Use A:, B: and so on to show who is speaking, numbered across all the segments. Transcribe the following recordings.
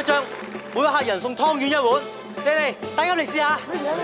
A: 張，每個客人送湯圓一碗。嚟，大家嚟試下。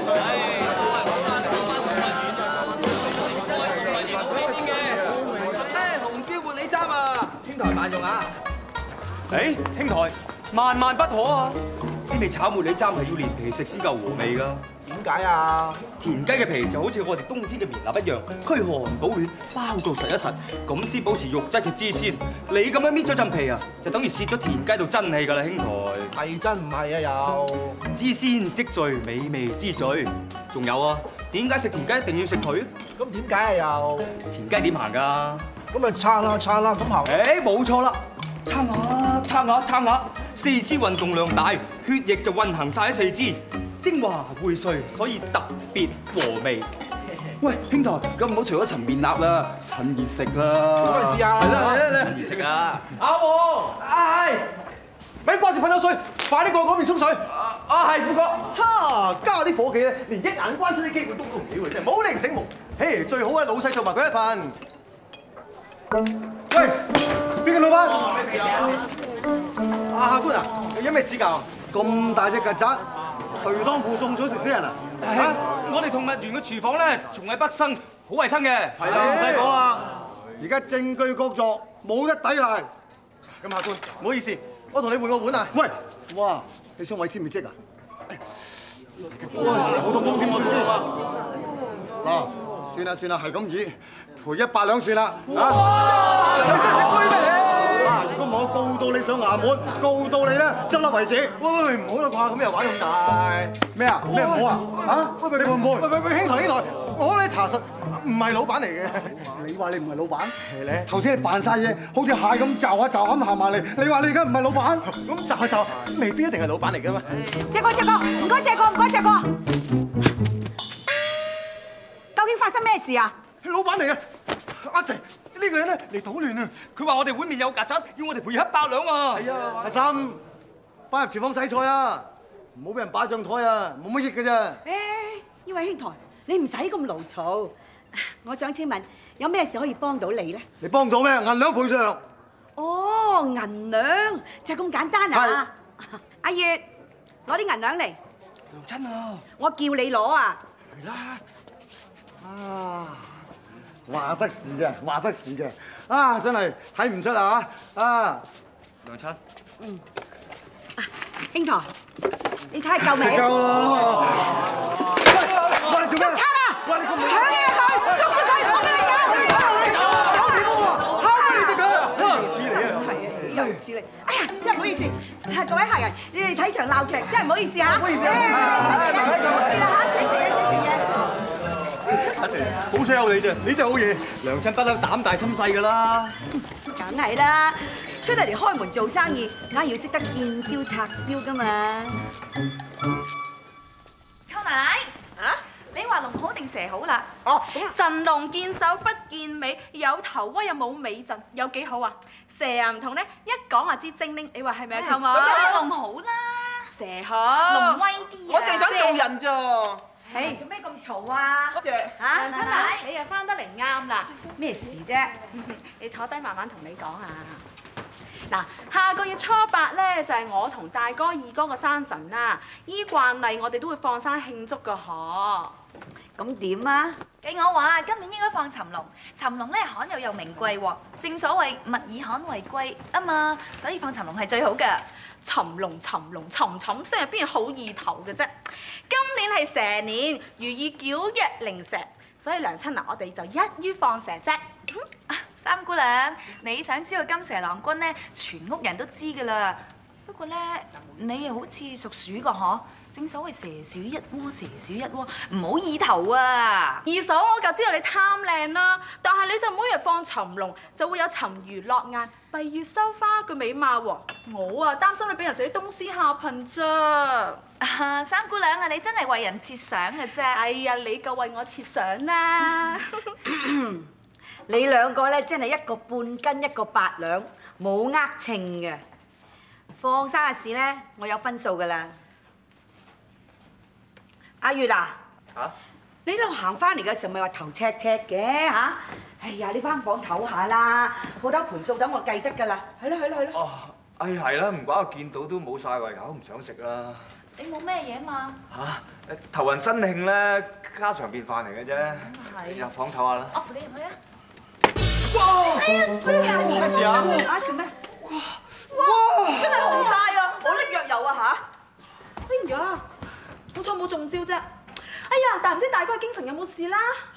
B: 紅燒活李汁啊，兄台慢用啊！
C: 誒，兄台，萬萬不可啊！呢味炒活李汁係要連皮食先夠和味㗎。
B: 點解啊？
C: 田雞嘅皮就好似我哋冬天嘅棉衲一樣，驅寒保暖，包到實一實，咁先保持肉質嘅滋鮮。你咁樣搣咗陣皮啊，就等於泄咗田雞度真氣㗎啦，兄台。
B: 係真唔係啊？有
C: 滋鮮積聚，美味之最。仲有啊，點解食田雞一定要食腿啊？
B: 咁點解啊？有
C: 田雞點行㗎？
B: 咁咪撐啦撐啦咁行。
C: 誒，冇錯啦，撐下撐下撐下，四肢運動量大，血液就運行晒喺四肢。精華匯萃，所以特別和味。喂，兄台，咁唔好除咗陳面鴨啦，趁熱食啦。
B: 咁咪試下。
C: 係啦，趁熱食啊！
B: 阿黃，係，咪掛住噴咗水，快啲過嗰邊沖水。係副哥。哈，加啲伙計咧，連一眼關親啲機會都唔曉嘅啫，冇靈醒目。嘿，最好係老細做埋佢一份。喂，邊個老闆？咩事啊？客官啊，你有咩指教？咁大隻曱甴，隨當附送水食死人啊！
C: 我哋動物園嘅廚房咧，從嚟不生，好衞生嘅。
B: 係啦，唔使講啦。而家證據確鑿，冇得抵賴。咁客官，唔好意思，我同你換個碗啊。喂，哇，你想毀屍滅跡啊？好痛風點算先？嗱，算啦算啦，係咁意，賠100兩算啦。哇！你真係隻龜咩你？如果我告到你上衙門，告到你咧執笠為止。喂，唔好啦啩，咁又玩咁大咩啊？咩唔好啊？嚇！喂，你會唔會？喂，兄台，我咧查實唔係老闆嚟嘅。你話你唔係老闆？係咧。頭先你扮晒嘢，好似蟹咁嚼下嚼咁行埋嚟。你話你而家唔係老闆？咁嚼下嚼，未必一定係老闆嚟㗎嘛。
D: 謝過，唔該謝過。究竟發生咩事啊？
B: 老闆嚟嘅，阿姐。呢個人咧嚟搗亂啊！
C: 佢話我哋碗面有曱甴，要我哋賠100兩啊！係啊，
B: 阿心，翻入廚房洗菜啊！唔好俾人擺上台啊！冇乜益㗎啫。
D: 誒，呢位兄台，你唔使咁勞嘈。我想請問，有咩事可以幫到你咧？
B: 你幫到咩？銀兩賠償。
D: 哦，銀兩就咁簡單啊！阿月，攞啲銀兩嚟。
C: 娘親啊！
D: 我叫你攞啊！
B: 嚟啦！啊！話得是嘅，啊真係睇唔出啊！啊，
C: 娘親，
D: 兄台，你睇下夠未？
B: 夠啦！喂，你做咩？
D: 捉賊啊！
B: 喂，你咁
D: 搶嘢佢，捉住佢，唔好俾佢走！
B: 搞你嗰個，敲你隻腳！又似你啊！
D: 係啊，又唔似你。哎呀，真係唔好意思，各位客人，你哋睇場鬧劇，真係唔好意思嚇。唔好意思
B: 阿姐，好彩有你啫，你真係好嘢。
C: 娘親不嬲膽大心細㗎啦。
D: 梗係啦，出得嚟開門做生意，梗係要識得見招拆招㗎嘛。
E: 舅奶奶，你話龍好定蛇好啦？哦，神龍見首不見尾，有頭威又冇尾陣，有幾好啊？蛇啊唔同咧，一講話知精靈，你話係咪啊，舅母？咁梗係龍好啦，蛇好，龍威啲啊！
F: 我淨想做人咋。
D: 誒，做咩咁嘈啊？
F: 多謝。
D: 嚇，
E: 奶奶，你又翻得嚟啱啦。
D: 咩事啫？
E: 你坐低慢慢同你講啊。嗱，下個月初8咧就係我同大哥、二哥嘅生辰啦。依慣例我哋都會放生慶祝㗎嗬。
D: 咁點啊？
G: 計我話今年應該放尋龍，尋龍咧罕有又名貴喎，正所謂物以罕為貴啊嘛，所以放尋龍係最好㗎。
E: 尋龍尋聲入邊好意頭嘅啫。今年係蛇年，如意矯若靈蛇，所以娘親嗱，我哋就一於放蛇啫。
G: 三姑娘，你想知道金蛇郎君咧，全屋人都知㗎啦。不過咧，你又好似屬鼠㗎嗬？正所謂蛇鼠一窩，蛇鼠一窩，唔好意頭啊！
E: 二嫂，我就知道你貪靚啦，但係你就每日放尋龍，就會有沉魚落雁、閉月羞花嘅美貌喎。我啊擔心你俾人食啲東施效顰啫。
G: 三姑娘啊，你真係為人設想嘅啫。
E: 哎呀，你夠為我設想啦！
D: 你兩個咧真係一個半斤一個8兩，冇呃稱嘅。放生嘅事咧，我有分數㗎啦。阿月啊，你一路行翻嚟嘅時候咪話頭赤赤嘅嚇？哎呀，你翻房唞下啦，鋪頭盤數等我計得㗎啦。係咯。
C: 哦， 哎係啦，唔怪我見到都冇晒胃口，唔想食啦。
G: 你冇咩嘢嘛？
C: 嚇，頭暈身㷫咧，家常便飯嚟嘅啫。
G: 係。
C: 入房唞下啦。
G: 我扶你入去啊！
B: 哇！
G: 哎呀，
B: 咩事啊？
D: 啊做咩？哇！真係紅晒啊！我拎藥油啊吓！
E: 哎呀，好彩冇中招啫。哎呀，但唔知大哥喺京城有冇事啦？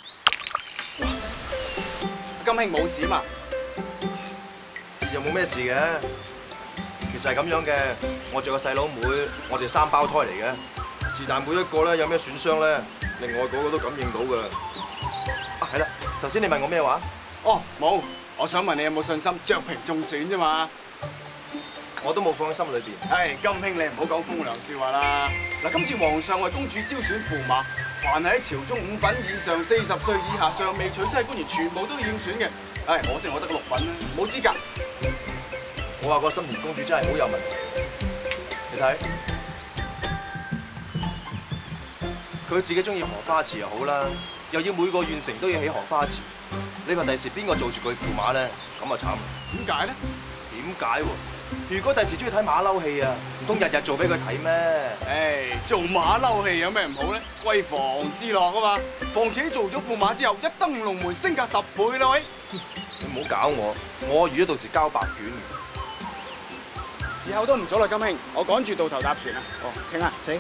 F: 金兄冇事啊嘛，
H: 事就冇咩事嘅，其實係咁樣嘅。我仲有個細佬妹，我哋3胞胎嚟嘅。是但每一個咧有咩損傷咧，另外嗰個都感應到㗎。啊係啦，頭先你問我咩話？
F: 哦冇，我想問你有冇信心着平中選啫嘛？
H: 我都冇放喺心裏邊。
F: 唉，金兄你唔好講風涼説話啦。嗱，今次皇上為公主招選駙馬，凡係喺朝中5品以上、40歲以下尚未娶妻官員，全部都要應選嘅。唉，可惜我得個6品啦，冇資格。
H: 我話個心田公主真係好有問題。你睇，佢自己中意荷花池又好啦，又要每個縣城都要起荷花池。你話第時邊個做住佢駙馬咧？咁啊慘！
F: 點解咧？
H: 點解喎？如果第時中意睇馬騮戲啊，唔通日日做俾佢睇咩？
F: 唉，做馬騮戲有咩唔好咧？閨房之樂啊嘛！況且做咗駙馬之後，一登龍門升價10倍啦喂！
H: 你唔好搞我，我預咗到時交白卷嘅。
F: 時候都唔早啦，金兄，我趕住到頭搭船啦。哦，請啊，請。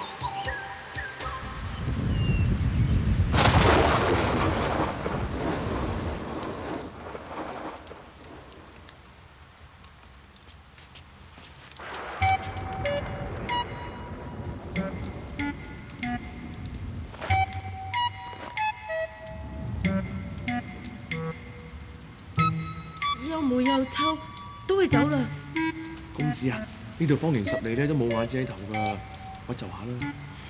I: 又霉又臭，都會走啦。
J: 公子啊，呢度方圓10里咧都冇瓦遮頭噶，我就下啦。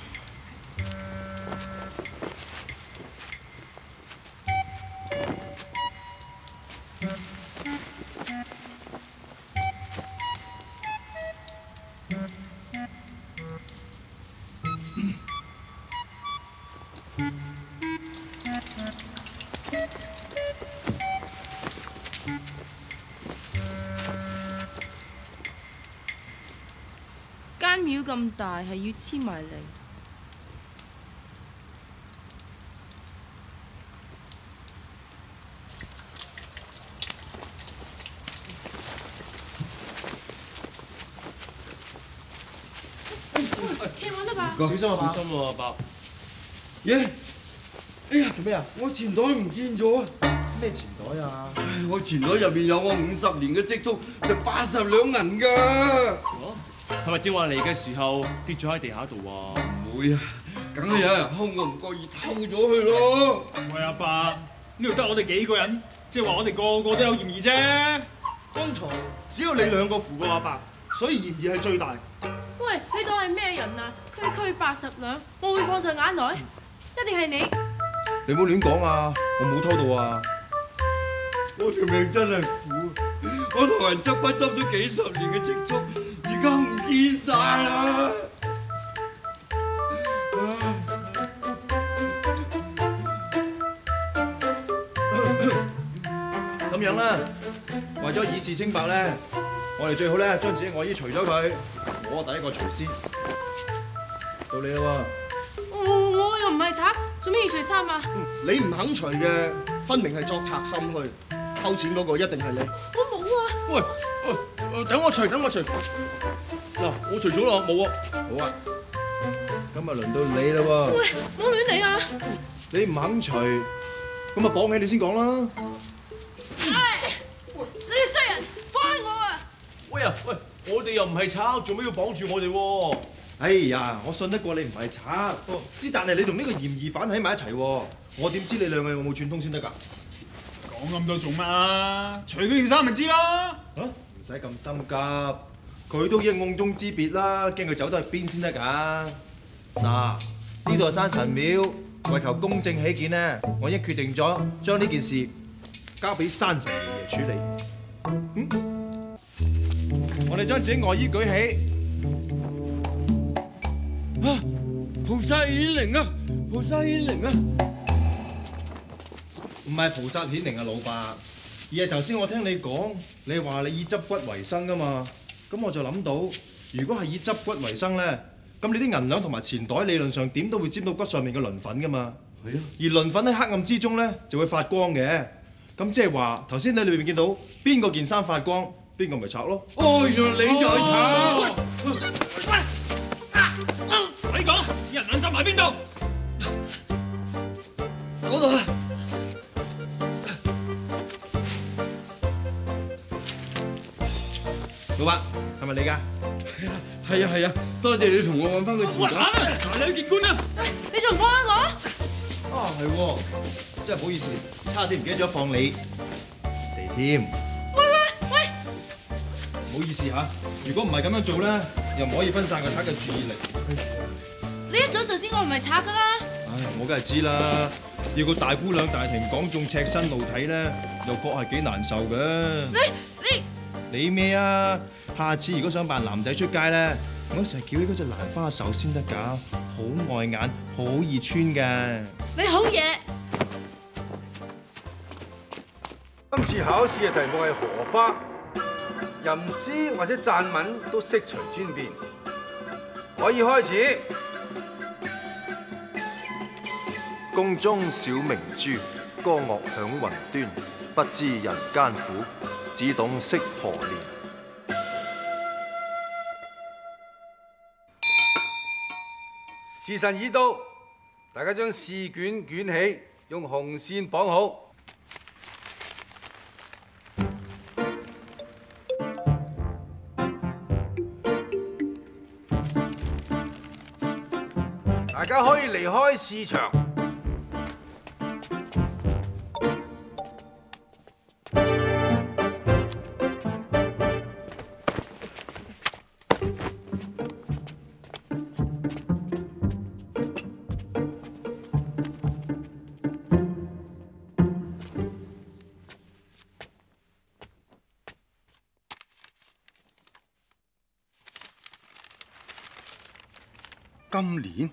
I: 間廟咁大，係要黐埋嚟。企穩啦吧！
J: 小心啊，小心喎，伯。
B: 耶！哎呀，做咩啊？我錢袋唔見咗啊！
H: 咩錢袋啊？
B: 我錢袋入面有我50年嘅積蓄，就80兩銀㗎。
J: 係咪正話嚟嘅時候跌咗喺地下度啊？
B: 唔會啊，梗係有人偷，我唔覺意偷咗佢咯。
K: 喂，阿伯，呢度得我哋幾個人，即係話我哋個個都有嫌疑啫。
B: 剛才只有你2個扶過阿伯，所以嫌疑係最大。
I: 喂，你當係咩人啊？區80兩，我會放在眼內，一定係你。
H: 你唔好亂講啊！我冇偷到啊！
B: 我條命真係苦，我同人執骨執咗幾10年嘅積蓄，而家唔見晒啦！
H: 咁樣啦，為咗以示清白咧，我哋最好咧將自己外衣除咗佢，我第一個除先。到你啦喎！
I: 我又唔係賊，做咩要除衫啊？
B: 你唔肯除嘅，分明係作賊心虛，偷錢嗰個一定係你。
I: 我冇啊！
J: 喂，等我除，等我除。嗱，我除咗啦，冇啊。
H: 好啊，今日輪到你啦喎！
I: 喂，冇亂嚟啊！
H: 你唔肯除，咁啊綁起你先講啦。
I: 你哋衰人，放開我啊！
J: 喂啊，喂，我哋又唔係賊，做咩要綁住我哋喎？
H: 哎呀，我信得過你唔係賊，之但係你同呢個嫌疑犯喺埋一齊喎，我點知你兩個有冇串通先得㗎？
K: 講咁多做乜啊？除佢件衫咪知啦。
H: 嚇，唔使咁心急，佢都已經甕中之別啦，驚佢走得去邊先得㗎？嗱，呢度係山神廟，為求公正起見咧，我已經決定咗將呢件事交俾山神爺爺處理。我哋將自己外衣舉起。
B: 啊！菩薩顯靈啊！菩薩顯靈啊！
H: 唔係菩薩顯靈啊，老伯，而係頭先我聽你講，你話你以執骨為生㗎嘛？ 咁我就諗到，如果係以執骨為生咧，咁你啲銀兩同埋錢袋理論上點都會沾到骨上面嘅鱗粉噶嘛。係啊。而鱗粉喺黑暗之中咧就會發光嘅。咁即係話頭先你裏邊見到邊個件衫發光，邊個咪賊咯。
K: 哦，原來你就係賊。你講，人眼衫喺邊度？
B: 嗰度啊！
H: 老伯，係咪你㗎？
F: 係啊，多謝你同我揾翻個錢袋。
K: 嗱，你去見官啦！
I: 你仲幫我？
H: 啊，係喎，真係唔好意思，差啲唔記得咗放你地添。
I: 喂！
H: 唔好意思嚇，如果唔係咁樣做咧，又唔可以分散個賊嘅注意力。
I: 你一早就知我唔係賊㗎啦。
H: 唉，我梗係知啦，要個大姑娘大庭廣眾赤身露體咧，又確係幾難受㗎。你咩啊？下次如果想扮男仔出街咧，我成日叫起嗰隻蘭花手先得㗎，好礙眼，好易穿㗎。
I: 你好嘢！
L: 今次考試嘅題目係荷花，吟詩或者讚文都悉隨尊便，可以開始。
M: 宮中小明珠，歌樂響雲端，不知人間苦，只懂惜何年。
L: 時辰已到，大家將試卷捲起，用紅線綁好。大家可以離開試場。
B: 今年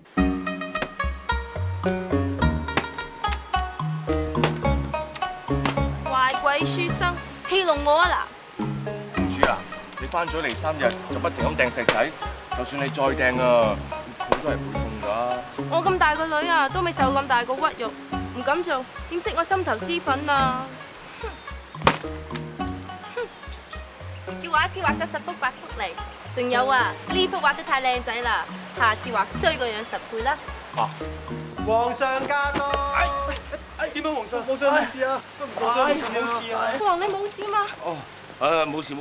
I: 壞鬼書生戲弄我啊
J: 公主啊，你翻咗嚟3日就不停咁掟石仔，就算你再掟啊，佢都係會痛㗎。
I: 嗱！我咁大個女啊，都未受咁大個屈辱，唔敢做，點識我心頭之憤啊！叫畫師畫個10幅8幅嚟，仲有啊，呢幅畫得太靚仔啦，下次畫衰個樣10倍啦。
B: 皇上駕到！
K: 點樣皇上？
B: 冇事啊！
K: 冇事啊！
I: 父皇你冇事嘛？
J: 哦，冇事。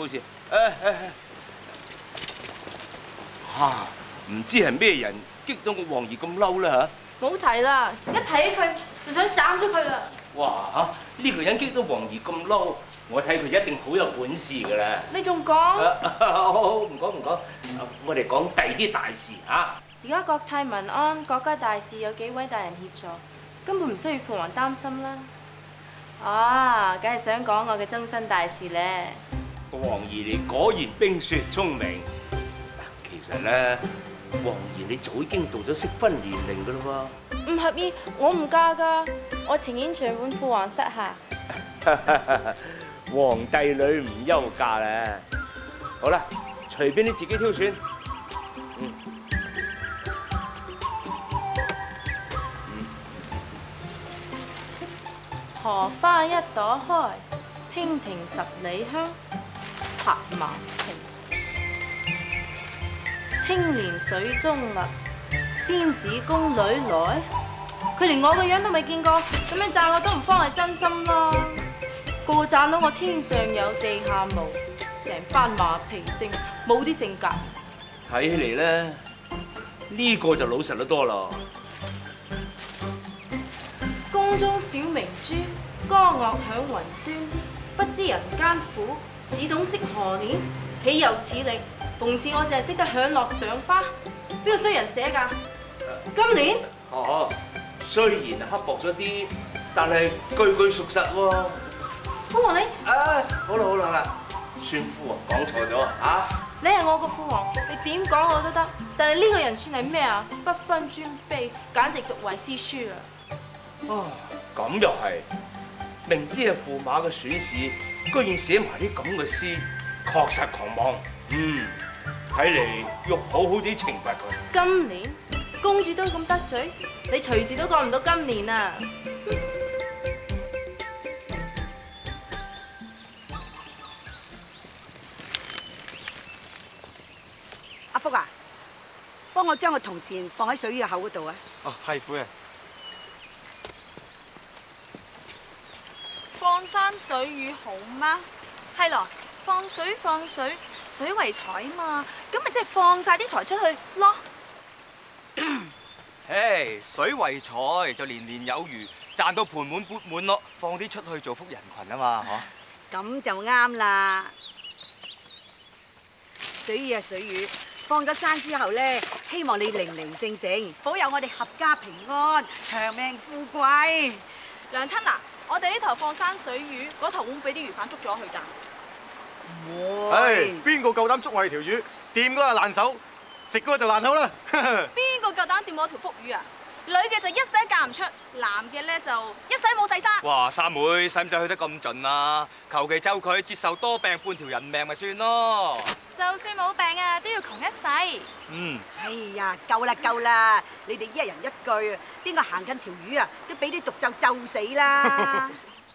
J: 唔知係咩人激到個皇兒咁嬲啦嚇！
I: 冇提啦，一睇起佢就想斬咗佢啦。
J: 哇！呢個人激到皇兒咁嬲，我睇佢一定好有本事㗎啦。
I: 你仲講？
J: 好，唔講，我哋講第啲大事嚇。
I: 而家國泰民安，國家大事有幾位大人協助，根本唔需要父皇擔心啦。啊，梗係想講我嘅終身大事咧。
J: 皇兒你果然冰雪聰明。其實咧，皇兒你早已經到咗適婚年齡㗎啦喎。
I: 唔合意，我唔嫁㗎，我情願長伴父皇膝下。
J: 皇帝女唔憂嫁咧。好啦，隨便你自己挑選。
I: 荷花一朵開，娉婷10里香，拍馬屁。青蓮水中立，仙子宮女來。佢連我個樣都未見過，咁樣讚我都唔方係真心啦。個個讚到我天上有地下無，成班馬屁精，冇啲性格。
J: 睇起嚟咧，呢個就老實得多啦。
I: 宮中小明珠，歌樂響雲端，不知人間苦，只懂惜何年。豈有此理！諷刺我淨係識得享樂賞花，邊個衰人寫㗎？今年？
J: 雖然刻薄咗啲，但係句句屬實喎。
I: 父皇你？
J: 好啦，算父皇講錯咗啊！
I: 你係我個父皇，你點講我都得。但係呢個人算係咩啊？不分尊卑，簡直讀為詩書啊！
J: 咁又係，明知係駙馬嘅選試，居然寫埋啲咁嘅詩，確實狂妄。 睇嚟要好好啲懲罰佢。
I: 今年公主都咁得罪，你隨時都過唔到今年啊！
D: 阿福啊，幫我將個銅錢放喺水魚嘅口嗰度啊！
C: 哦，係夫人。
E: 放山水魚好嗎？係咯，放水，水為財啊嘛，咁咪即係放晒啲財出去咯。
C: 唉，水為財就年年有餘，賺到盆滿缽滿咯，放啲出去造福人群啊嘛，嗬。
D: 咁就啱啦。水魚啊水魚，放咗生之後咧，希望你零零勝勝，保佑我哋合家平安，長命富貴。
E: 娘親啊，我哋呢頭放生水魚，嗰頭會唔會俾啲魚販捉咗去㗎？
B: 唉，邊個夠膽捉我哋條魚？掂嗰個爛手，食嗰個就爛口啦！
E: 邊個夠膽掂我條福魚啊？女嘅就一世都嫁唔出，男嘅咧就一世冇仔生。
C: 哇，三妹，使唔使去得咁盡啊？求其咒佢接受多病半條人命咪算咯。
E: 就算冇病啊，都要窮一世。
D: 哎呀，夠啦夠啦！你哋一人一句，邊個行近條魚啊，都俾啲毒咒咒死啦！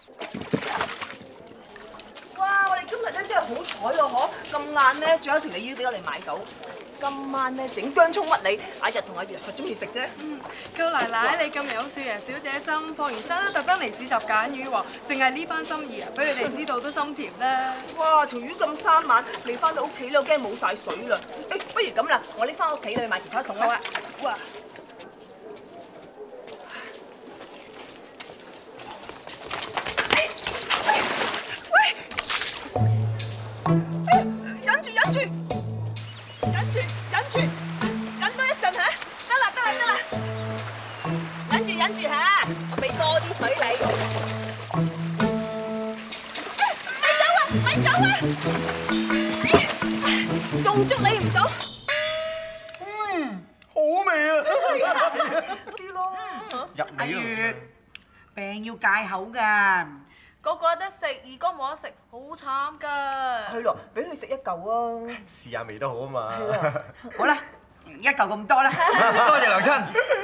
N: 哇！我哋今日咧真係好彩喎，嗬！咁晏咧，仲有一條鯉魚俾我哋買到。今晚咧整薑葱乜你，阿日同阿月實中意食啫。
O: 舅奶奶，你咁有少爺小姐心，放完生都特登嚟市集揀魚喎，淨係呢番心意啊，俾你哋知道都心甜啦。
N: 哇！條魚咁生猛，未翻到屋企咧，我驚冇晒水啦。誒，不如咁啦，我拎翻屋企去買其他餸啦。好啊！哇！忍多一陣嚇，得啦，忍住嚇，我俾多啲水你。咪走啊！仲捉你唔到。
B: 好味啊！
N: 啲咯，
D: 阿月，病要戒口㗎。
E: 個個有得食，二哥冇得食，好慘㗎。
N: 係咯，俾佢食一嚿啊！
B: 試下味都好啊嘛。
D: 好啦，一嚿咁多啦。
C: 多謝娘親。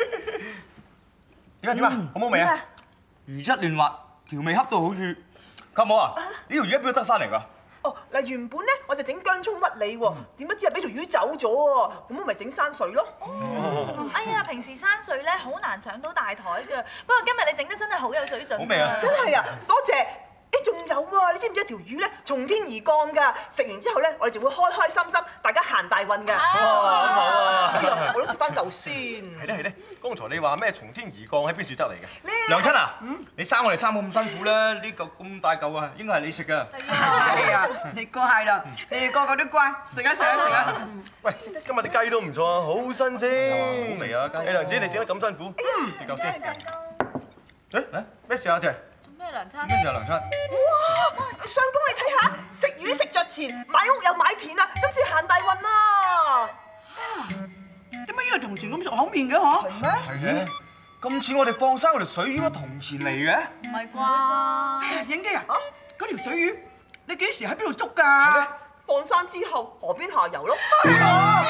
B: 點啊？好冇味啊？
C: 魚質嫩滑，調味恰到好處。舅母啊，呢條魚喺邊度得翻嚟㗎？
N: 哦，嗱，原本咧我就整薑葱乜你喎，點不知係俾條魚走咗喎，咁我咪整山水咯。
G: 哎呀，平時山水咧好難搶到大台㗎，不過今日你整得真係好有水準。
C: 好味啊！
N: 真係啊，多謝。誒，仲有啊！你知唔知條魚咧從天而降㗎？食完之後咧，我哋就會開開心心，大家行大運㗎。
B: 好啊！
N: 哎呀，我都接翻嚿先。
B: 係咧，剛才你話咩從天而降喺邊處得嚟嘅？
C: 娘親啊，你生我哋三個咁辛苦咧，呢嚿咁大嚿啊，應該係你食㗎。
D: 係啊，你過係啦，你哋個個都乖，食啊！
B: 喂，今日啲雞都唔錯啊，好新鮮。好味啊！雞。娘子，你整得咁辛苦，食嚿先。誒，咩事啊，姐？
E: 咩娘親？
C: 咩事啊，娘親？
N: 哇！相公你睇下，食魚食着錢，買屋又買田啊，今次行大運啦！
D: 點解呢個銅錢咁熟口面嘅嗬？
N: 係咩？
C: 係嘅。咁似我哋放生嗰條水魚嘅銅錢嚟嘅？
E: 唔係啩？
D: 影機啊！嗰條水魚，你幾時喺邊度捉㗎？
N: 放生之後，河邊下游咯。
B: 哎呀，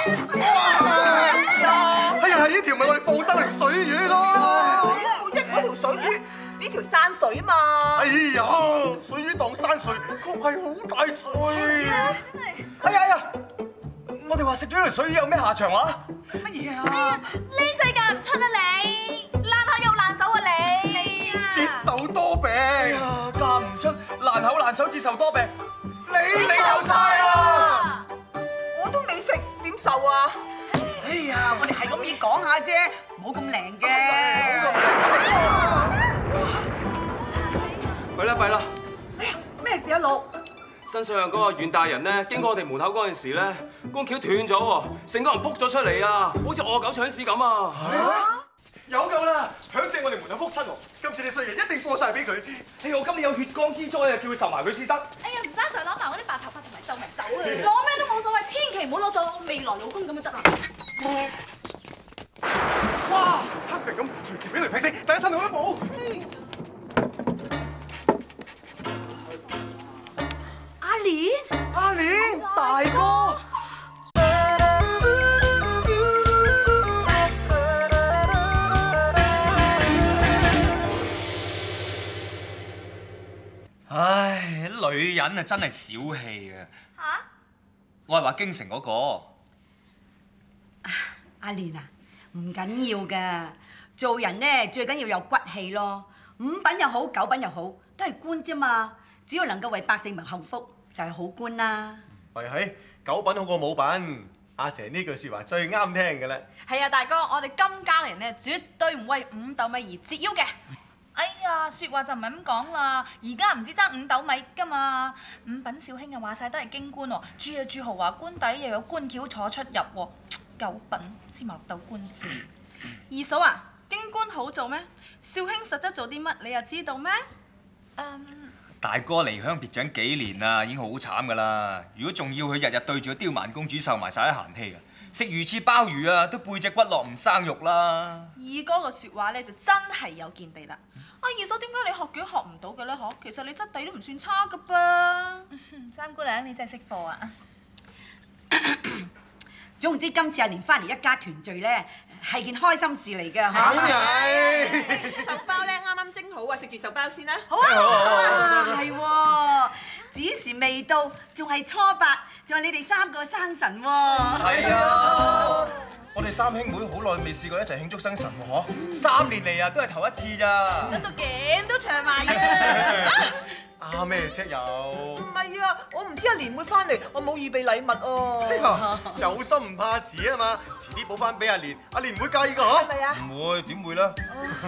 B: 呢條咪我哋放生條水魚咯。
N: 一嗰條水魚，呢條山水啊嘛。
B: 哎呀，水魚當山水，確係好大罪。
C: 哎呀！我哋話食咗條水魚有咩下場啊？
D: 乜嘢啊？
E: 哎呀，呢世嫁唔出啊你，爛口又爛手啊你！
B: 接受多病。
C: 哎呀，嫁唔出，爛口爛手，接受多病。
B: 你受晒啊！
N: 我都未食，點受啊？
D: 哎呀，我哋係咁意講下啫，冇咁靈嘅。
F: 弊啦！
N: 咩事啊，六？
F: 新上任嗰個阮大人咧，經過我哋門口嗰陣時咧，杆橋斷咗喎，成個人撲咗出嚟啊，好似餓狗搶屎咁啊！
B: 有夠啦！響正我哋門口撲親喎，今次你衰人一定過晒俾佢。
C: 哎呀，我今年有血光之災啊，叫佢受埋佢先得。
E: 哎呀，唔爭在攞埋我啲白頭髮同埋皺紋走啊！攞咩都冇所謂，千祈唔好攞做未來老公咁就得啦。
B: 哇！黑成咁，隨時俾雷劈死，大家褪後一步。
D: 阿蓮，
B: 大哥，
C: 唉，女人啊真係小氣啊！
G: 嚇？
C: 我係話京城嗰個。
D: 阿蓮啊，唔緊要㗎，做人咧最緊要有骨氣咯。五品又好，九品又好，都係官啫嘛。只要能夠為百姓民幸福，就係好官啦。
M: 係九品好過冇品。阿姐呢句説話最啱聽嘅啦。
E: 係啊，大哥，我哋金家人咧絕對唔為五斗米而折腰嘅。
G: 哎呀，説話就唔係咁講啦，而家唔知爭5斗米㗎嘛。五品少卿啊，話晒都係京官喎，住豪華官邸，又有官轎坐出入喎。9品芝麻綠豆官字。
E: 二嫂啊，京官好做咩？少卿實質做啲乜，你又知道咩？
C: 大哥離鄉別井幾年啦，已經好慘㗎啦。如果仲要佢日日對住個刁蠻公主受埋晒啲閒氣啊，食魚翅鮑魚啊，都背脊骨落唔生肉啦。
E: 二哥個説話咧就真係有見地啦。二嫂點解你學嘅學唔到嘅咧？其實你質地都唔算差㗎噃。
G: 三姑娘，你真係識貨啊！
D: 總之今次阿蓮翻嚟一家團聚咧，係件開心事嚟㗎。
N: 梗係手包咧啱啱蒸好啊，食住手包先啦。
D: 好啊，係喎，子時未到，仲係初8，仲係你哋3個生辰喎。
H: 係啊，我哋3兄妹好耐未試過一齊慶祝生辰喎，嗬
C: ！3年嚟啊，都係頭一次咋。
E: 等到頸都長埋啊！
M: 啊咩啫又？
N: 唔係啊，我唔知阿蓮會翻嚟，我冇預備禮物啊。
M: 有心唔怕遲啊嘛，遲啲補翻俾阿蓮，阿蓮唔會介意㗎嗬？
N: 係咪啊？
H: 唔會，點會咧？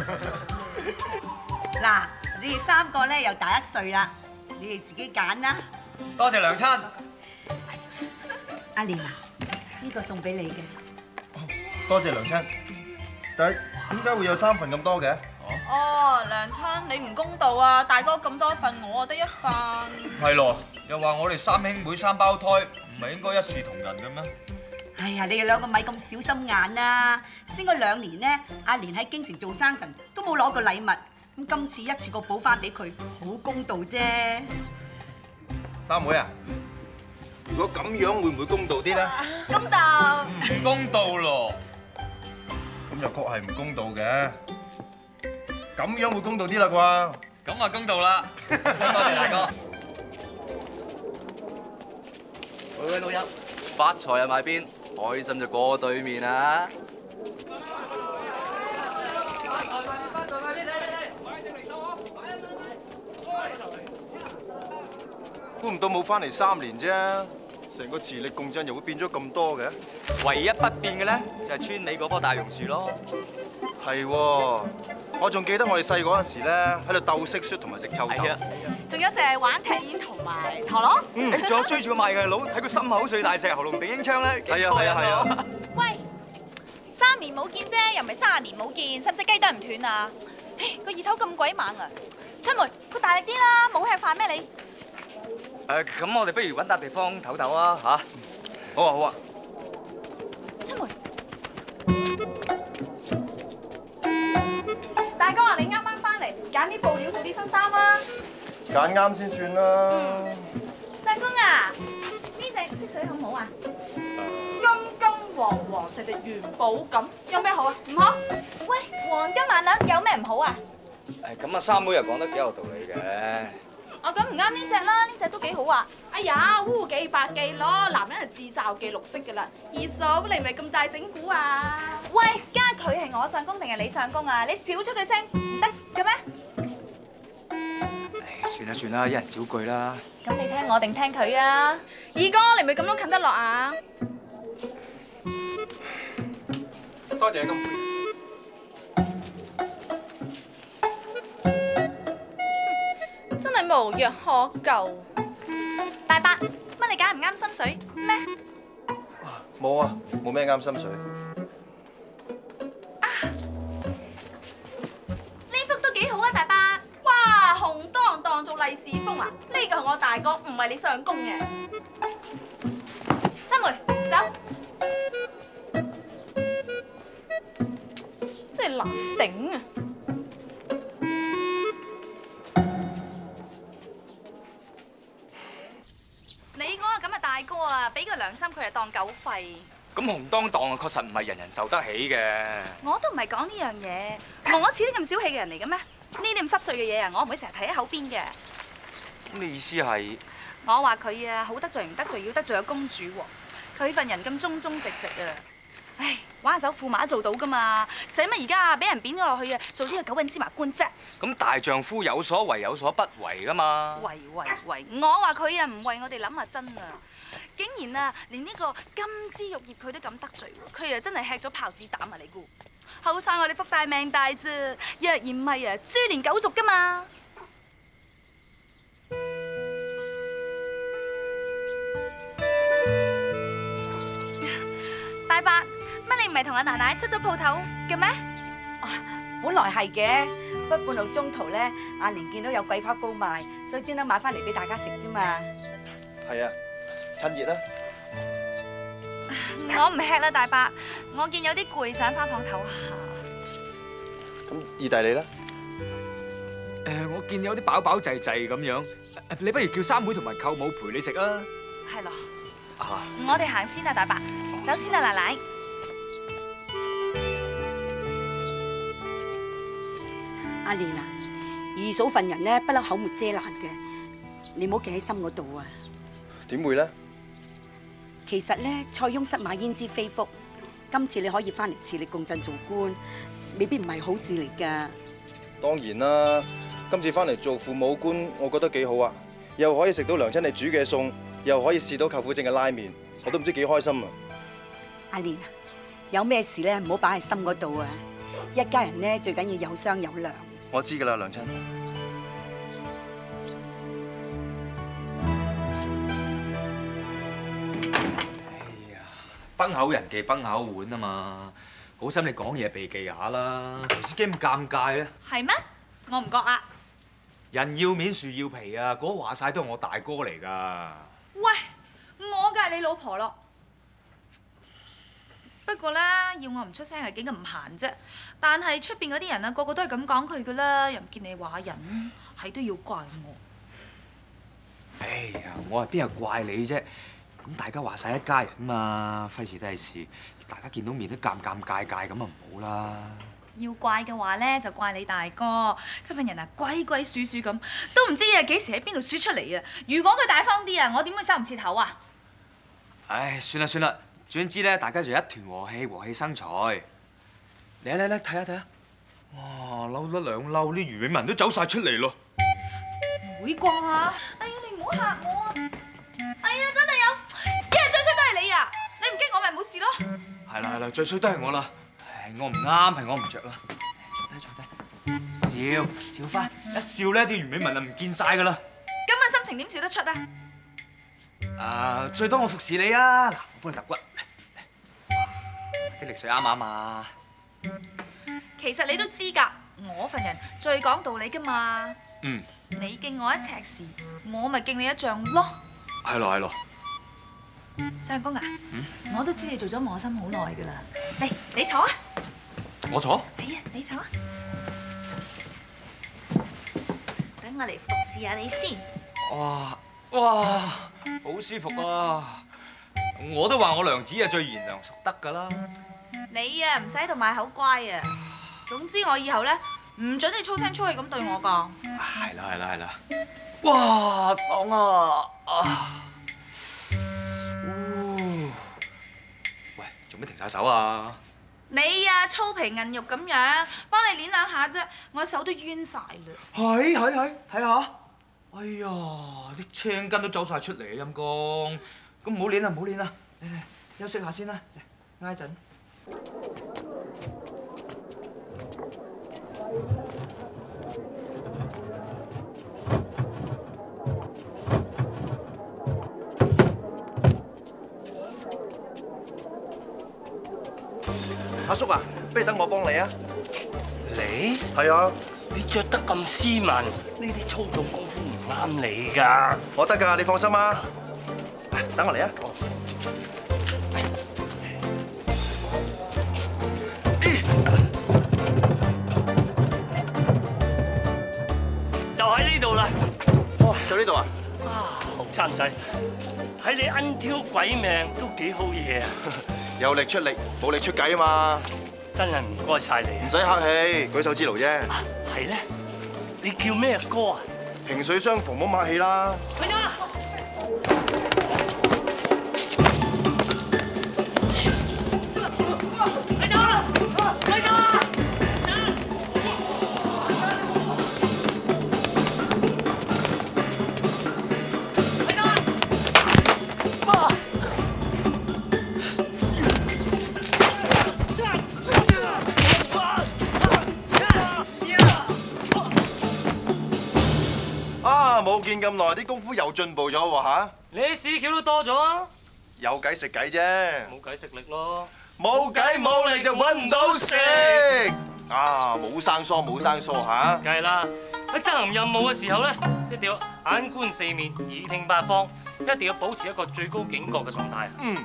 D: 嗱，你哋3個咧又大1歲啦，你哋自己揀啦。
C: 多謝娘親。
D: 阿蓮啊，呢個送俾你嘅。
H: 多謝娘親。但係點解會有3份咁多嘅？
E: 哦，娘親你唔公道啊！大哥咁多份，我得1份。
C: 係咯，又話我哋3兄妹3胞胎，唔係應該一視同仁嘅咩？
D: 哎呀，你哋2個咪咁小心眼啦！先嗰2年咧，阿蓮喺京城做生辰都冇攞過禮物，咁今次一次過補翻俾佢，好公道啫。
H: 三妹啊，如果咁樣會唔會公道啲咧？
E: 公道。
C: 唔公道咯。
H: 咁又確係唔公道嘅。咁樣會公道啲啦啩？
C: 咁啊公道啦，多謝大哥。
F: 喂老友，發財啊買邊，開心就過對面啊！
M: 估唔到冇翻嚟3年啫，成個磁力共振又會變咗咁多嘅。
C: 唯一不變嘅咧，就係村尾嗰棵大榕樹咯。
M: 係喎，我仲記得我哋細嗰陣時咧，喺度鬥蟋蟀同埋食臭豆。
E: 仲有就係玩踢毽同埋陀螺。
C: 仲有追住個賣藝佬，睇佢心口碎大石，喉嚨頂英槍咧。係啊。
G: 喂，3年冇見啫，又唔係30年冇見，使唔使雞啄唔斷啊？個熱頭咁鬼猛啊！春梅，佢大力啲啦，冇吃飯咩你？
C: 咁我哋不如揾笪地方唞唞啊嚇。好啊好啊。
G: 春梅。大哥啊，你啱啱翻嚟，揀啲布料做啲新衫啊！
H: 揀啱先算啦。
G: 相公啊，呢隻色水好唔好啊？
E: 金金黃黃，成隻元寶咁，有咩好啊？唔好。
G: 喂，黃金萬兩有咩唔好啊？
C: 咁啊，三妹又講得幾有道理嘅。
G: 我咁唔啱呢隻啦，呢隻都幾好啊！
E: 哎呀，烏記白記咯，男人係自罩記綠色噶啦。二嫂，你唔係咁大整蠱啊？
G: 喂，家佢係我相公定係你相公啊？你少出句聲唔得嘅咩？
C: 算啦算啦，一人少句啦。
G: 咁你聽我定聽佢啊？
E: 二哥，你唔係咁都近得落啊？
M: 多謝金妹。
E: 真係無藥可救。
G: 大伯，乜你揀唔啱心水咩？
H: 冇啊，冇咩啱心水。
G: 呢幅都幾好啊，大伯。
E: 哇，紅當當做利是封啊！呢個係我大哥，唔係你相公嘅。
G: 春梅，走。
E: 真係難頂啊！
G: 你嗰個咁嘅大哥啊，俾個良心佢係當狗吠。
C: 咁紅當當啊，確實唔係人人受得起嘅。
G: 我都唔係講呢樣嘢，我似啲咁小氣嘅人嚟嘅咩？呢啲咁濕碎嘅嘢啊，我唔會成日睇喺口邊嘅。
C: 你意思係？
G: 我話佢啊，好得罪唔得罪，要得罪個公主喎。佢份人咁忠忠直直啊，唉，玩下手駙馬都做到噶嘛，使乜而家俾人貶咗落去啊，做呢個九品芝麻官啫？
C: 咁大丈夫有所為有所不為噶嘛？
G: 為，我話佢啊，唔為我哋諗啊真啊！竟然啊，連呢個金枝玉葉佢都咁得罪喎，佢啊真係吃咗豹子膽啊！你估？好彩我哋福大命大啫，若然唔係啊，株連九族噶嘛！大伯，乜你唔係同阿奶奶出咗鋪頭嘅咩？
D: 本來係嘅，不過半路中途咧，阿蓮見到有桂花糕賣，所以專登買翻嚟俾大家食啫嘛。
M: 係啊，趁熱啦。
G: 我唔吃啦，大伯，我見有啲攰，想翻房唞下。
M: 咁意大利咧？
C: 我見有啲飽飽滯滯咁樣，你不如叫三妹同埋舅母陪你食啊。
G: 係咯。
C: 啊！
G: 我哋行先啦，大伯，走先啦，奶奶。
D: 阿蓮啊，二嫂份人咧不嬲口沒遮攔嘅，你唔好記喺心嗰度啊。
M: 點會咧？
D: 其實咧，塞翁失馬焉知非福，今次你可以翻嚟自力共振做官，未必唔係好事嚟㗎。
M: 當然啦，今次翻嚟做父母官，我覺得幾好啊！又可以食到娘親你煮嘅餸，又可以試到舅父整嘅拉麵，我都唔知幾開心啊！
D: 阿蓮啊，有咩事咧唔好擺喺心嗰度啊！一家人咧最緊要有商有量。
M: 我知㗎啦，娘親。
C: 崩口人忌崩口碗啊嘛，好心你講嘢避忌下啦，頭先幾咁尷尬咧。
G: 係咩？我唔覺啊。
C: 人要面樹要皮啊，嗰話晒都係我大哥嚟㗎。
G: 喂，我梗係你老婆咯。不過咧，要我唔出聲係幾咁唔閒啫。但係出邊嗰啲人啊，個個都係咁講佢㗎啦，又唔見你話人，係都要怪我。
C: 哎呀，我係邊有怪你啫？咁大家話晒一家人嘛，費事低事，大家見到面都尷尷尬尬咁啊，唔好啦。
G: 要怪嘅話咧，就怪你大哥，佢份人啊鬼鬼祟祟咁，都唔知啊幾時喺邊度輸出嚟啊！如果佢大方啲啊，我點會收唔切口啊？
C: 唉，算啦算啦，總之咧，大家就一團和氣，和氣生財。嚟嚟嚟，睇下睇下，哇，嬲得兩嬲，啲魚尾紋都走晒出嚟咯。
G: 唔會啩？哎呀，你唔好嚇我啊！哎呀，真係有，一日最衰都係你啊！你唔激我咪冇事咯。
C: 係啦係啦，最衰都係我啦。我唔啱，係我唔着啦。坐低，笑翻，一笑咧啲魚尾紋就唔見晒噶啦。
G: 今晚心情點笑得出啊？
C: 最多我服侍你啊！嗱，我幫你揼骨，啲力水啱唔啱啊？
G: 其實你都知㗎，我份人最講道理㗎嘛。
C: 嗯。
G: 你敬我一尺時，我咪敬你一丈咯。
C: 係咯係咯。
G: 相公啊，我都知你做咗磨心好耐㗎啦。嚟，你坐啊！
C: 我坐？
G: 係啊，你坐啊！等我嚟服侍下你先。
C: 哇，好舒服啊！我都話我娘子係最賢良淑德㗎啦。
G: 你啊，唔使喺度賣口乖啊！總之我以後咧唔准你粗聲粗氣咁對我㗎。
C: 係啦係啦係啦！哇，爽啊！喂，做咩停晒手啊？
G: 你啊，粗皮韌肉咁樣，幫你捏兩下啫，我手都冤晒啦。
C: 係，睇下。哎呀，啲青筋都走晒出嚟啊！陰公，咁唔好捏啦，唔好捏啦，嚟休息下先啦，嚟挨陣。
M: 阿叔啊，不如等我幫你啊！
J: 你？
M: 係啊。
J: 你着得咁斯文，呢啲粗重功夫唔啱你㗎。
M: 我得㗎，你放心啊。等我嚟啊！
J: 就喺呢度啦。
M: 哦，就呢度啊？
J: 後生仔，睇你奀挑鬼命都幾好嘢啊！
M: 有力出力，冇力出計啊嘛！
J: 真係唔該晒你。
M: 唔使客氣，舉手之勞啫。
J: 係咧，你叫咩歌啊？
M: 萍水相逢，唔好客氣啦。冇見咁耐，啲功夫又進步咗喎嚇！
A: 你啲屎橋都多咗啊！
M: 有計食計啫，
A: 冇計食力咯。
M: 冇計冇力就揾唔到食。啊，冇生疏冇生疏嚇！
A: 梗係啦，喺執行任務嘅時候咧，一定要眼觀四面，耳聽八方，一定要保持一個最高警覺嘅狀態。
M: 嗯。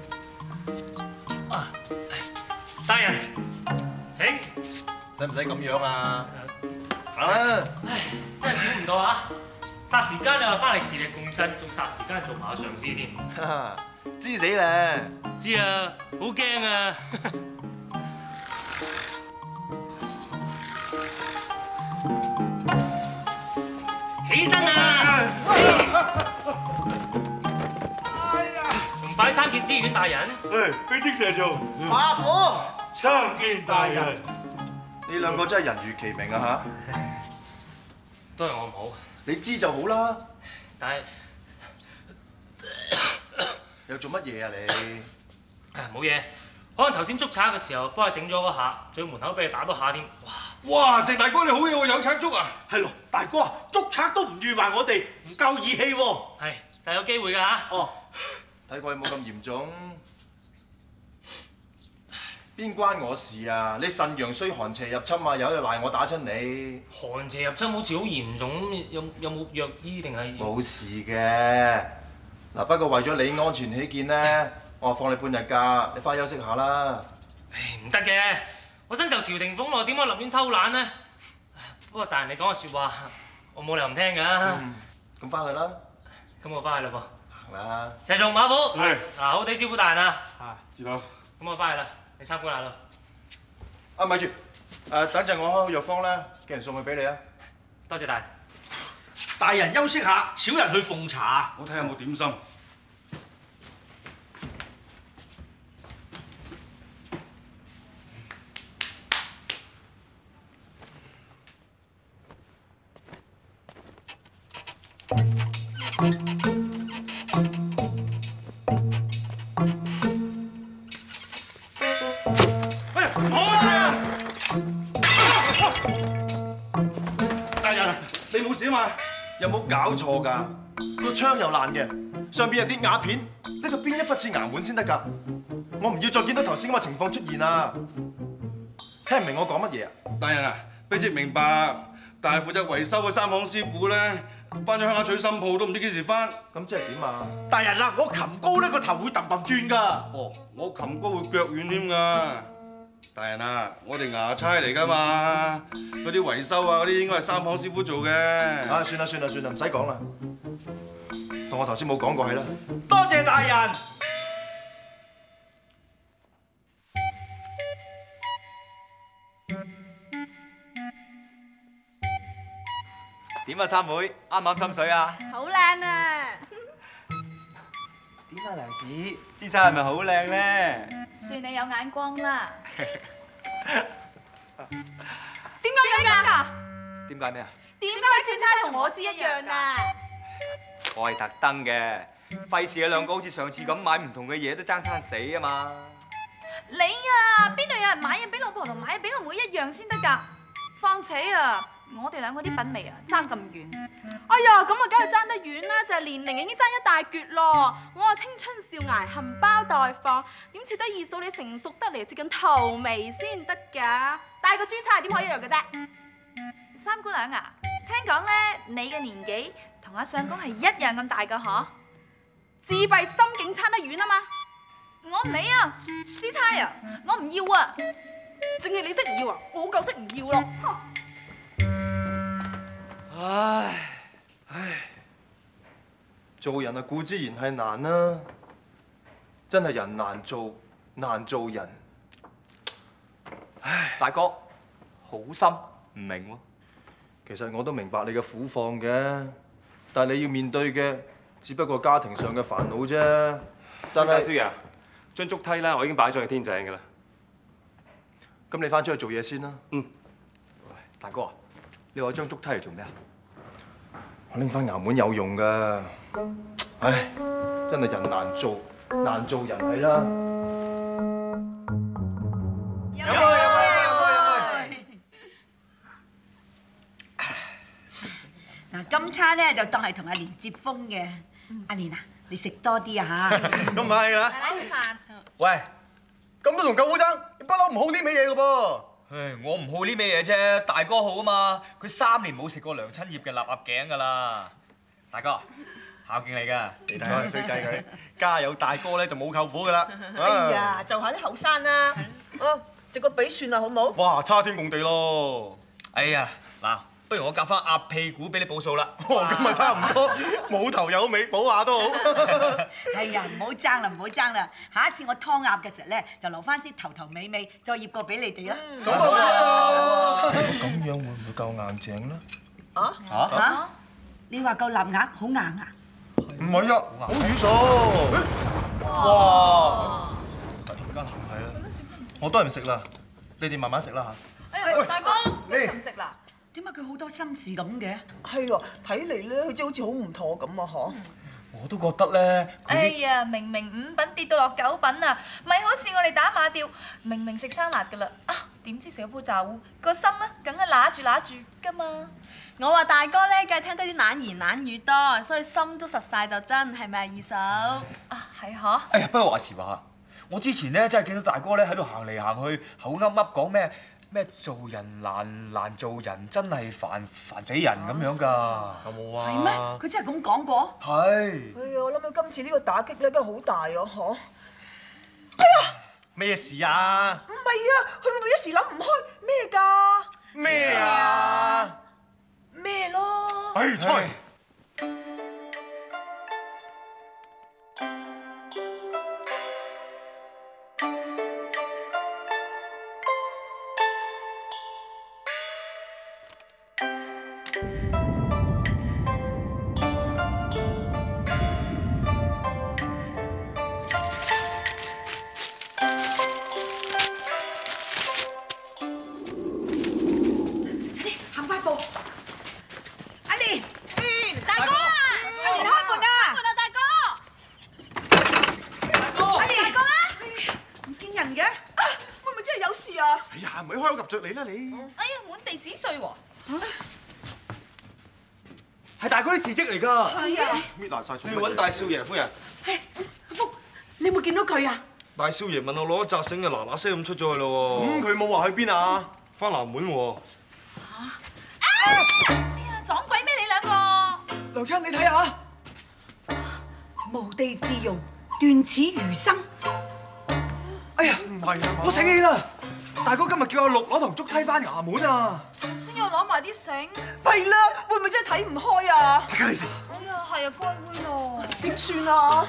A: 啊，大人，請。
M: 使唔使咁樣啊？行啦。
A: 唉，真係估唔到啊！霎時間你話翻嚟磁力共振，仲霎時間做埋個上司添。
M: 知死咧！
A: 知啊，好驚啊！起身啊！哎呀！仲快參見知縣大人。
M: 飛職社做。
B: 馬虎，
M: 參見大人。你兩個真係人如其名啊嚇！
A: 都係我唔好。
M: 你知就好啦。
A: 但係
M: 又做乜嘢啊你？
A: 冇嘢，可能頭先捉賊嘅時候幫佢頂咗嗰下，最門口俾佢打多下添。
L: 哇！石大哥你好嘢喎，有賊捉啊！
P: 係咯，大哥捉賊都唔預埋我哋，唔夠義氣喎。
A: 係，實有機會㗎嚇。
M: 哦，睇過你冇咁嚴重。邊關我事啊？你腎陽衰寒邪入侵啊，有人賴我打親你。
A: 寒邪入侵好似好嚴重咁，有冇藥醫定係？
M: 冇事嘅。嗱，不過為咗你安全起見咧，我放你半日假，你翻去休息下啦。
A: 唉，唔得嘅，我身受朝廷俸祿，點可以立亂偷懶呢？不過大人你講嘅説話，我冇理由唔聽㗎。
M: 咁翻去啦。
A: 咁我翻去啦噃。
M: 行啦。
A: 石松馬虎。
L: 係。
A: 嗱，好地招呼大人啊。
L: 知道。
A: 咁我翻去啦。你參觀下啦。
M: 啊，咪住，等陣我開藥方咧，叫人送去俾你啊。
A: 多謝大人。
P: 大人休息下，少人去奉茶。
L: 我睇下有冇點心。
M: 你冇事啊嘛？有冇搞錯㗎？個窗又爛嘅，上邊有啲瓦片，呢度邊一忽似衙門先得㗎？我唔要再見到頭先咁嘅情況出現啊！聽唔明我講乜嘢啊？
L: 大人啊，卑職明白，但係負責維修嘅三行師傅咧，翻咗鄉下娶新抱都唔知幾時翻。
M: 咁即係點啊？
P: 大人啊，我擒高咧個頭會揼揼轉㗎。
L: 哦，我擒高會腳軟添㗎。大人啊，我哋衙差嚟㗎嘛，嗰啲維修啊嗰啲應該係三行師傅做嘅。
M: 啊，算啦，唔使講啦，當我頭先冇講過係啦。
P: 多謝大人。
C: 點啊，三妹，啱唔啱心水啊？
E: 好靚啊！
C: 點啊，娘子，姿勢係咪好靚咧？
G: 算你有眼光啦。
E: 點解咁㗎？
C: 點解咩啊？
E: 點解姿勢同我知一樣啊？
C: 我係特登嘅，費事你兩個好似上次咁買唔同嘅嘢都爭餐死啊嘛！
G: 你啊，邊度有人買嘢俾老婆同買嘢俾個妹一樣先得㗎？況且啊，我哋兩個啲品味啊爭咁遠。
E: 哎呀，咁啊梗係爭得遠啦，就係年齡已經爭一大橛咯。我啊青春少艾，含苞待放，點似得二嫂你成熟得嚟接近荼蘼先得㗎？帶個珠釵點可以一樣嘅啫？
G: 三姑娘啊，聽講咧你嘅年紀同阿相公係一樣咁大㗎嗬？
E: 自閉心境差得遠啊嘛！
G: 我唔理啊，支釵啊，我唔要啊！
E: 淨係你識唔要啊？我好夠識唔要咯！
M: 唉，做人啊，固之然係難啦，真係人難做，難做人。
C: 唉，大哥，好心唔明喎。
H: 其實我都明白你嘅苦況嘅，但係你要面對嘅只不過家庭上嘅煩惱啫。但係，
Q: 少爺，張竹梯咧，我已經擺咗去天井㗎啦。
H: 咁你翻出去做嘢先啦。
Q: 嗯。
H: 喂，大哥啊，你攞張竹梯嚟做咩啊？我拎翻衙門有用㗎。唉，真係人難做，難做人係啦。
D: 嗱，今餐咧就當係同阿蓮接風嘅。阿蓮啊，你食多啲啊嚇！
B: 咁唔係啦。
G: 奶奶食飯。
B: 喂，咁都同舊烏爭，你不嬲唔好呢味嘢嘅噃。
C: 唉，我唔好呢味嘢啫，大哥好啊嘛。佢3年冇食過娘親醃嘅臘鴨頸㗎啦。大哥，孝敬你㗎。
B: 你睇下衰仔佢，家有大哥咧就冇舅父㗎啦。
N: 哎呀，就下啲後生啦，食個髀算啦，好唔好？
B: 哇，差天共地咯！
C: 哎呀，嗱，不如我夾翻鴨屁股俾你補數啦。
B: 咁咪差唔多，冇頭有尾，補下都好。
D: 係啊，唔好爭啦，唔好爭啦！下一次我劏鴨嘅時候咧，就留翻啲頭頭尾尾，再醃過俾你哋啦。
B: 咁啊！
H: 咁樣會唔會夠硬淨咧？
D: 嚇？你話夠臘鴨好硬啊？
B: 唔係啊，好魚數。
H: 哇！突然間係啦，我都係唔食啦，你哋慢慢食啦嚇。
E: 哎呀，大哥，你唔食啦？
D: 點解佢好多心事咁嘅？
N: 係喎，睇嚟咧，佢真係好似好唔妥咁啊！嗬。
C: 我都覺得咧，
G: 哎呀，明明5品跌到落9品啊，咪好似我哋打馬吊，明明食生辣噶啦，點知食咗鋪炸糊，個心咧梗係揦住噶嘛。
I: 我話大哥咧，梗係聽得啲懶言懶語多，所以心都實晒就真，係咪啊二嫂？
G: 係嗬。
C: 哎呀，不過話時話，我之前咧真係見到大哥咧喺度行嚟行去，口噏噏講咩做人難做人，真係煩死人咁樣㗎，有冇啊？
D: 係咩？佢真係咁講過？
C: 係。
N: 哎呀，我諗到今次呢個打擊咧，都係好大啊！嗬。哎呀！
B: 咩事啊？
N: 唔係啊，佢會唔會一時諗唔開咩㗎？
B: 咩啊？
N: 咩咯？
B: 唉，菜。着你啦你！
G: 哎呀，滿地紙碎喎！
C: 係大哥啲字跡嚟㗎。
D: 係啊！
B: 搣爛晒出嚟。
L: 要揾大少爺夫人。
D: 阿福，你有冇見到佢啊？
L: 大少爺問我攞一紮繩就嗱嗱聲咁出咗去咯喎。
B: 佢冇話去邊啊？
L: 翻南門喎。
G: 哎呀，撞鬼咩你兩個？
C: 娘親你睇下，
D: 無地自容，斷齒餘生。
C: 哎呀，
B: 唔係啊！
C: 我醒起啦！大哥今日叫阿六攞堂竹梯翻衙門啊！
G: 先要攞埋啲繩。
N: 係啦，會唔會真係睇唔開啊？
B: 大家你食。
G: 哎呀，係啊，該會咯。
N: 點算啊？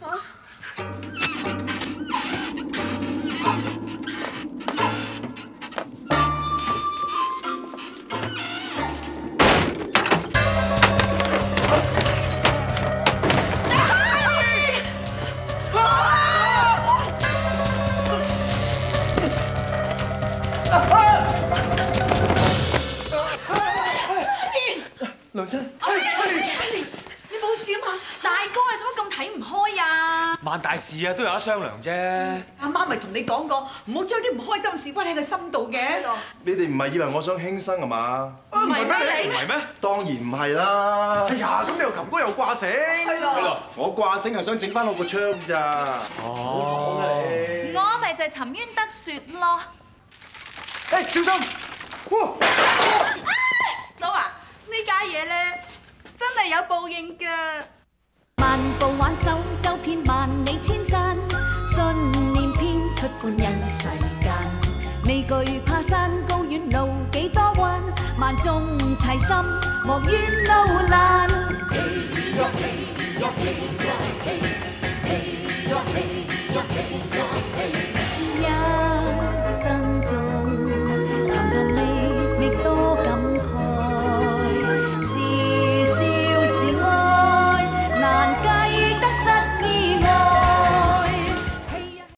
B: 娘親，
D: 阿蓮，你冇事啊嘛？大哥啊，做乜咁睇唔開啊？
C: 萬大事啊，都有得商量啫。
D: 阿媽咪同你講過，唔好將啲唔開心事屈喺個心度嘅。
H: 你哋唔係以為我想輕生啊嘛？
D: 唔係咩你？
C: 唔係咩？
H: 當然唔係啦。
B: 哎呀，咁你又擒高又掛繩。
N: 係咯。
H: 我掛繩係想整翻我個槍咋。
C: 哦。
G: 我咪就係沉冤得雪咯。
B: 誒，小心！哇！
I: 嫂啊！呢家嘢咧，真係有報應㗎。
R: 漫步挽手，走遍萬里千山，信念編出歡欣世間。未懼怕山高遠路幾多彎，萬眾齊心莫怨路難。嘿喲嘿喲嘿喲嘿，嘿喲嘿喲嘿喲。